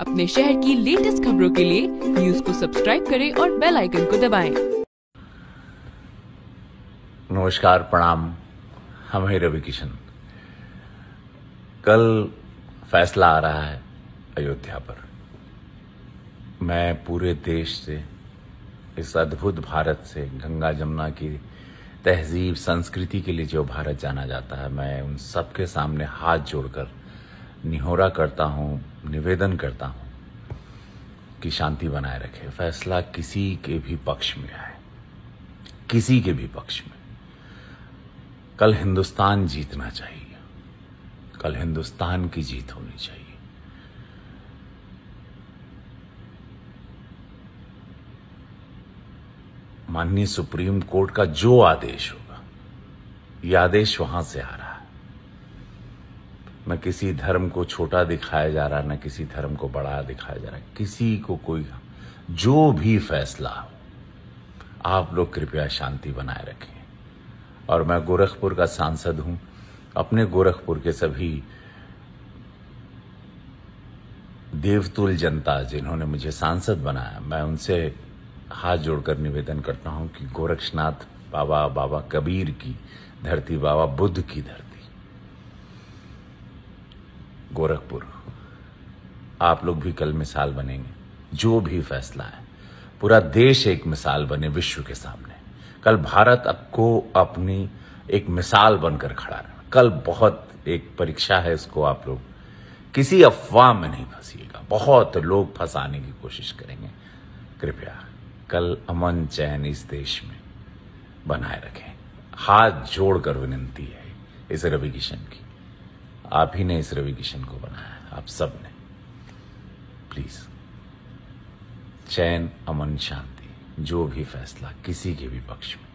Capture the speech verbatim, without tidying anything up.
अपने शहर की लेटेस्ट खबरों के लिए न्यूज को सब्सक्राइब करें और बेल आइकन को दबाएं। नमस्कार, प्रणाम। हम हैं रवि किशन। कल फैसला आ रहा है अयोध्या पर। मैं पूरे देश से, इस अद्भुत भारत से, गंगा जमुना की तहजीब संस्कृति के लिए जो भारत जाना जाता है, मैं उन सबके सामने हाथ जोड़कर निहोरा करता हूं, निवेदन करता हूं कि शांति बनाए रखे। फैसला किसी के भी पक्ष में आए, किसी के भी पक्ष में, कल हिंदुस्तान जीतना चाहिए। कल हिंदुस्तान की जीत होनी चाहिए। माननीय सुप्रीम कोर्ट का जो आदेश होगा, यह आदेश वहां से आ रहा है। न किसी धर्म को छोटा दिखाया जा रहा, न किसी धर्म को बड़ा दिखाया जा रहा है। किसी को कोई, जो भी फैसला हो, आप लोग कृपया शांति बनाए रखें। और मैं गोरखपुर का सांसद हूं। अपने गोरखपुर के सभी देवतुल्य जनता जिन्होंने मुझे सांसद बनाया, मैं उनसे हाथ जोड़कर निवेदन करता हूं कि गोरक्षनाथ बाबा, बाबा कबीर की धरती, बाबा बुद्ध की धरती गोरखपुर, आप लोग भी कल मिसाल बनेंगे। जो भी फैसला है, पूरा देश एक मिसाल बने विश्व के सामने। कल भारत को अपनी एक मिसाल बनकर खड़ा रहना। कल बहुत एक परीक्षा है, इसको आप लोग किसी अफवाह में नहीं फंसिएगा। बहुत लोग फंसाने की कोशिश करेंगे। कृपया कल अमन चैन इस देश में बनाए रखें। हाथ जोड़कर विनती है इस रवि किशन की। आप ही ने इस रवि किशन को बनाया है, आप सब ने। प्लीज, चैन, अमन, शांति, जो भी फैसला किसी के भी पक्ष में,